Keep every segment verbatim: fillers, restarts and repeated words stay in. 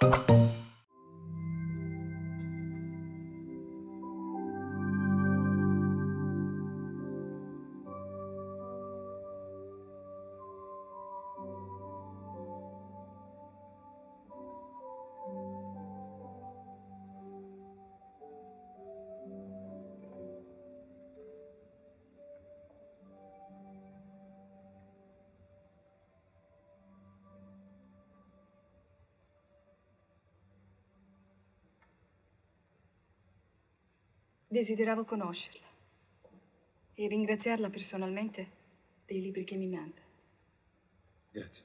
Desideravo conoscerla e ringraziarla personalmente dei libri che mi manda. Grazie.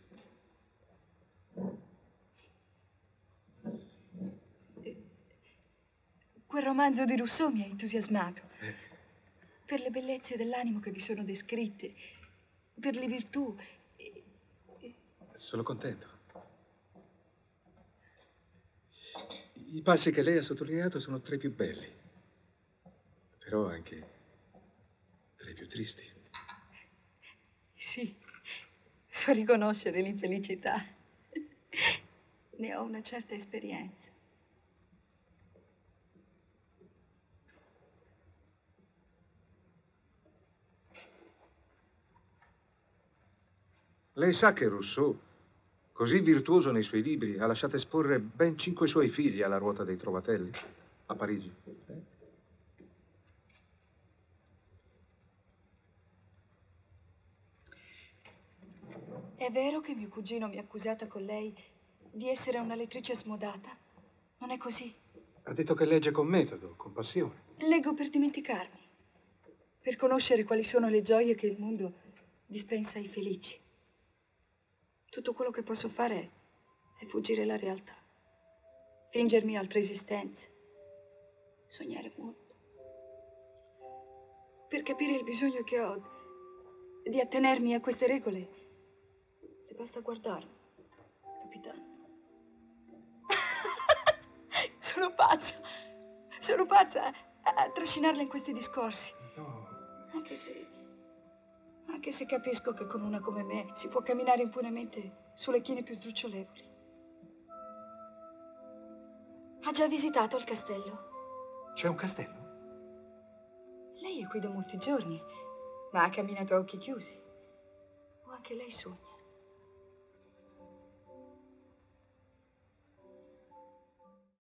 Quel romanzo di Rousseau mi ha entusiasmato. Eh. Per le bellezze dell'animo che vi sono descritte, per le virtù. E... Sono contento. I passi che lei ha sottolineato sono tra i più belli. Però anche tra i più tristi. Sì, so riconoscere l'infelicità. Ne ho una certa esperienza. Lei sa che Rousseau, così virtuoso nei suoi libri, ha lasciato esporre ben cinque suoi figli alla ruota dei trovatelli a Parigi. Eh? È vero che mio cugino mi ha accusata con lei di essere una lettrice smodata? Non è così? Ha detto che legge con metodo, con passione. Leggo per dimenticarmi, per conoscere quali sono le gioie che il mondo dispensa ai felici. Tutto quello che posso fare è fuggire la realtà, fingermi altre esistenze, sognare molto. Per capire il bisogno che ho di attenermi a queste regole, le basta guardarmi, capitano. Sono pazza, sono pazza a, a trascinarla in questi discorsi. No. Anche se, anche se capisco che con una come me si può camminare impunemente sulle chine più sdrucciolevoli. Ha già visitato il castello? C'è un castello? Lei è qui da molti giorni, ma ha camminato a occhi chiusi. O anche lei sogna?